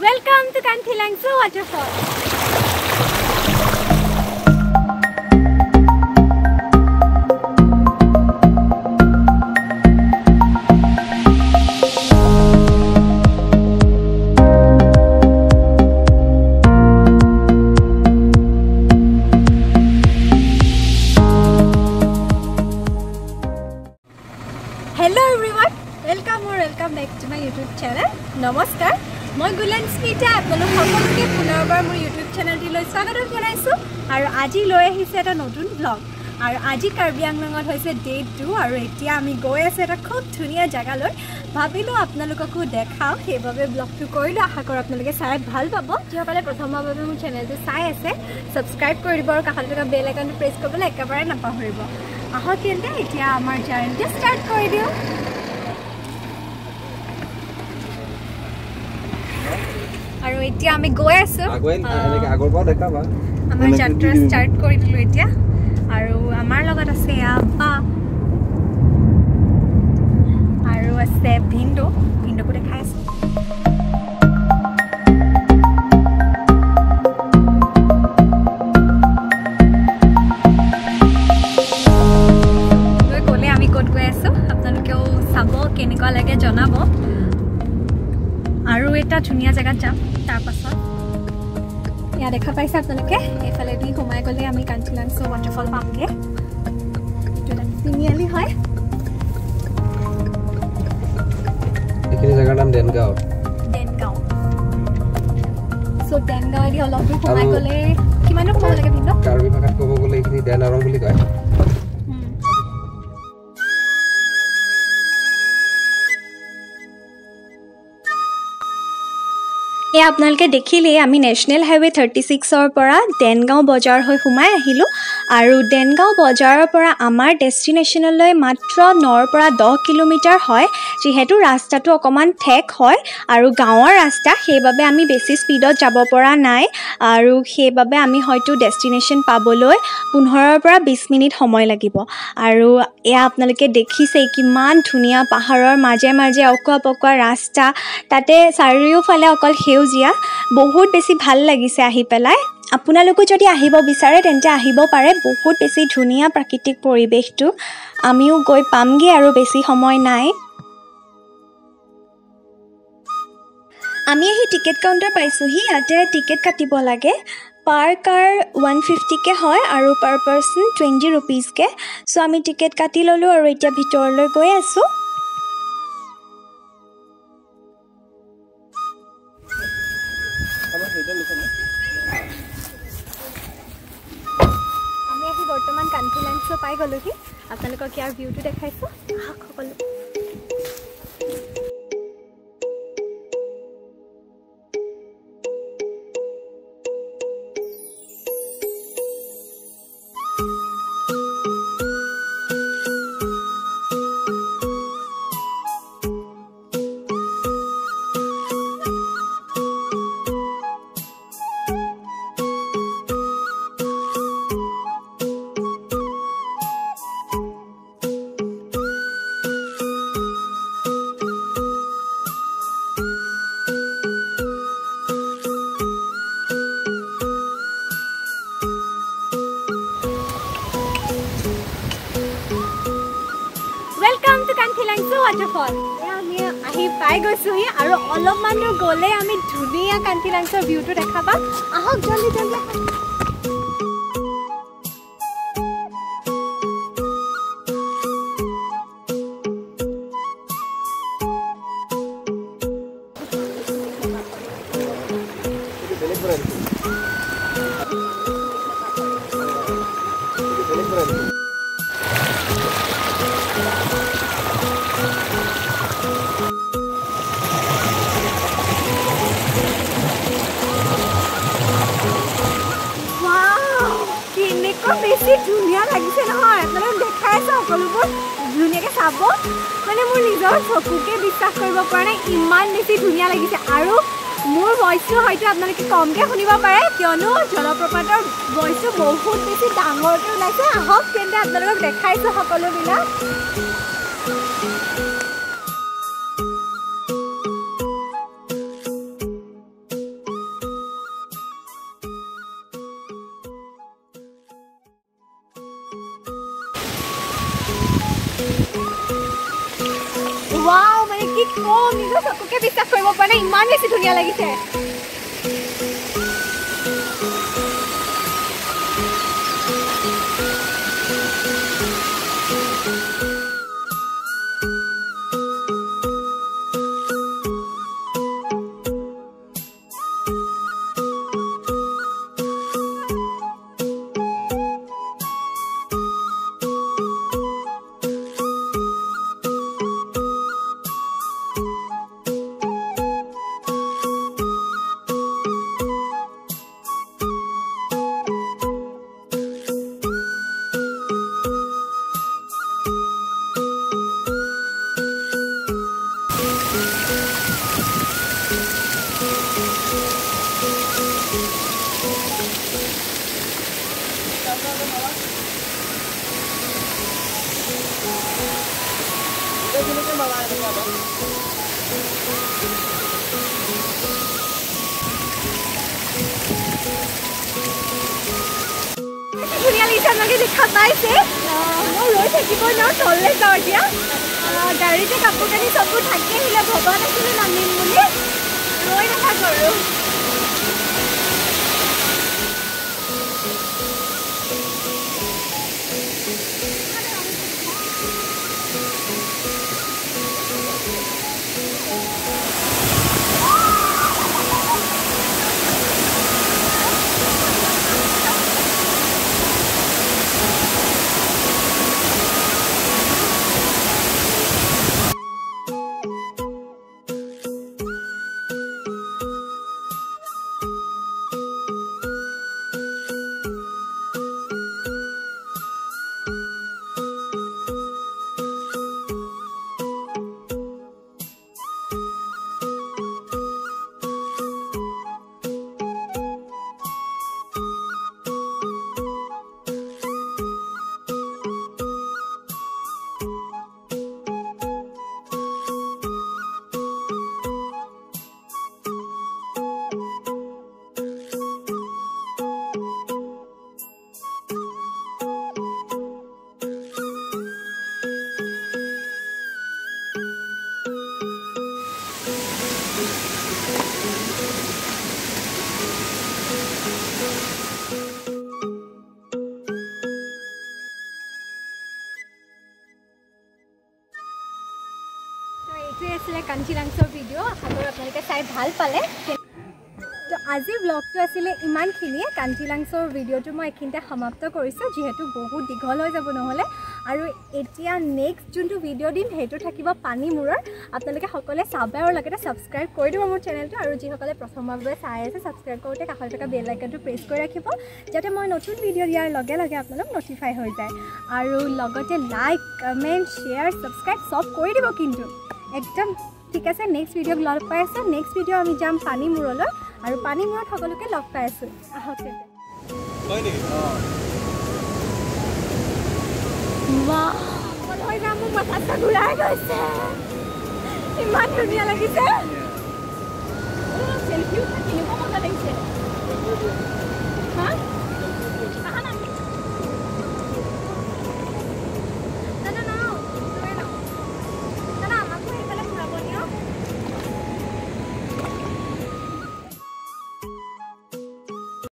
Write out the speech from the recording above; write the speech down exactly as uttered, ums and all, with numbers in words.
Welcome to Kangthilangso waterfall. Hello everyone, welcome or welcome back to my YouTube channel. Namaskar. মই গুলেন স্মিতা আপোনালোক সকলোকে পুনৰবাৰ মোৰ ইউটিউব চেনেলটিলৈ স্বাগতম জনাইছো আৰু আজি লৈ আহিছে এটা নতুন ব্লগ আৰু আজি কাৰ্বি আংলঙত হৈছে ডে টু আৰু এতিয়া আমি গৈ আছো এটা খুব ধুনীয়া জায়গালৈ ভাবিলো আপোনালোককো দেখাও সেইভাবে ব্লগটো কৰিলো আশা কৰো আপোনালোকে চাই ভাল পাব যিসকলে প্ৰথমবাৰ মোৰ চেনেলটো চাই আছে সাবস্ক্ৰাইব কৰি দিব আৰু কাষত থকা বেল আইকনটো প্ৰেছ কৰিবলৈ একেবাৰে নাপাহৰিব আহক তেন্তে এতিয়া আমাৰ জাৰ্নিটো ষ্টাৰ্ট কৰি দিও আৰু এতিয়া আমি গৈ আছো আগৈ এনেকে আগৰ পৰা দেখাবা আমাৰ যাত্ৰা ষ্টাৰ্ট কৰি দিলো এতিয়া আৰু আমাৰ লগত আছে আপা আৰু আছে ভিন্দো ভিন্দোকো দেখাই আছো গৈ গ'লে আমি ক'ত গৈ আছো আপোনালোকেও চাব কেনেকুৱা লাগে জনাব আৰু এটা ধুনীয়া জায়গাত যাম তাৰ পাছত ইয়া দেখা পাইছে আপোনালোকে এফালে দি ঘুমাই গ'লে আমি কাংথিলাংসো waterfall পামগে এটা তিনিআলি হয় এইখিনি জায়গাৰ নাম দেনগাঁও দেনগাঁও সো দেনগাঁও দি অলপ দূৰ ঘুমাই গ'লে কিমান সময় লাগে ভিন্ন কাৰ্বি ভাষাত ক'ব গ'লে এইখিনি দেনাৰং বুলি কয় এ আপোনালোকে দেখিলে আমি নেশনেল হাইৱে থাৰ্টি ছিক্সৰ পৰা দেনগাঁও বজাৰ হৈ সোমাই আহিলোঁ আৰু দেনগাঁও বজাৰৰ পৰা আমাৰ ডেষ্টিনেশ্যনলৈ মাত্ৰ নৰ পৰা দহ কিলোমিটাৰ হয় যিহেতু ৰাস্তাটো অকণমান ঠেক হয় আৰু গাঁৱৰ ৰাস্তা সেইবাবে আমি বেছি স্পীডত যাব পৰা নাই আৰু সেইবাবে আমি হয়তো ডেষ্টিনেশ্যন পাবলৈ পোন্ধৰৰ পৰা বিছ মিনিট সময় লাগিব আৰু এয়া আপোনালোকে দেখিছে কিমান ধুনীয়া পাহাৰৰ মাজে মাজে অকোৱা পকোৱা ৰাস্তা তাতে চাৰিওফালে অকল সেউজীয়া বহুত বেছি ভাল লাগিছে আহি পেলাই আপোনালোকো যদি আহিব বিচাৰে তেন্তে আহিব পাৰে বহুত বেছি ধুনীয়া প্ৰাকৃতিক পৰিৱেশটো আমিও গৈ পামগে আৰু বেছি সময় নাই আমি আহি টিকেট কাউণ্টাৰ পাইছোঁহি ইয়াতে টিকেট কাটিব লাগে পাৰ কাৰ ওৱান ফিফটিকে হয় আৰু পাৰ পাৰ্চন টুৱেণ্টি ৰুপিজকে চ' আমি টিকেট কাটি ল'লোঁ আৰু এতিয়া ভিতৰলৈ গৈ আছোঁ আমি আহি বৰ্তমান কাংথিলাংসো পাই গ'লোহি আপোনালোকক ইয়াৰ ভিউটো দেখাইছোঁ আহক সকলো Welcome to Kangthilangso waterfall. আমি আহি পাই গৈছোহি আৰু অলপমান দূৰ গ'লে আমি ধুনীয়া কাংথিলাংসৰ ভিউটো দেখা পাম আহক জলদি জলদি বেছি ধুনীয়া লাগিছে নহয় আপোনালোকে দেখাই আছে সকলোবোৰ ধুনীয়াকৈ চাব মানে মোৰ নিজৰ চকুকে বিশ্বাস কৰিব পৰা নাই ইমান বেছি ধুনীয়া লাগিছে আৰু মোৰ ভইচটো হয়তো আপোনালোকে কমকৈ শুনিব পাৰে কিয়নো জলপ্ৰপাতৰ ভইচটো বহুত বেছি ডাঙৰকৈ ওলাইছে আহক তেন্তে আপোনালোকক দেখাইছোঁ সকলোবিলাক ও নিজৰ চকুকে বিশ্বাস কৰিব পৰা নাই ইমান বেছি ধুনীয়া লাগিছে ধুনীয়া লাগিছে আপোনালোকে দেখা পাইছে মই ৰৈ থাকিব নোৱাৰো তললৈ যাওঁ এতিয়া গাড়ীতে কাপোৰ কানি চববোৰ থাকি আহিলে ভবা নাছিলো নামিম বুলি ৰৈ নাথাকো আৰু কাঞ্চিলাংছৰ ভিডিঅ' আশা কৰোঁ আপোনালোকে চাই ভাল পালে তো আজিৰ ব্লগটো আছিলে ইমানখিনিয়ে কাঞ্চিলাংছৰ ভিডিঅ'টো মই এইখিনিতে সমাপ্ত কৰিছোঁ যিহেতু বহুত দীঘল হৈ যাব নহ'লে আৰু এতিয়া নেক্সট যোনটো ভিডিঅ' দিম সেইটো থাকিব পানীমূৰৰ আপোনালোকে সকলোৱে চাব আৰু লগতে ছাবস্ক্ৰাইব কৰি দিব মোৰ চেনেলটো আৰু যিসকলে প্ৰথমবাৰৰ বাবে চাই আছে ছাবস্ক্ৰাইব কৰোঁতে কাষত থকা বেল আইকনটো প্ৰেছ কৰি ৰাখিব যাতে মই নতুন ভিডিঅ' দিয়াৰ লগে লগে আপোনালোক নটিফাই হৈ যায় আৰু লগতে লাইক কমেণ্ট শ্বেয়াৰ ছাবস্ক্ৰাইব চব কৰি দিব কিন্তু একদম ঠিক আছে নেক্সট ভিডিঅ'ত লগ পাই আছোঁ নেক্সট ভিডিঅ' আমি যাম পানীমূৰলৈ আৰু পানীমূৰত সকলোকে লগ পাই আছোঁ আহক মোৰ মাথাটো ঘূৰাই গৈছে ইমান ধুনীয়া লাগিছে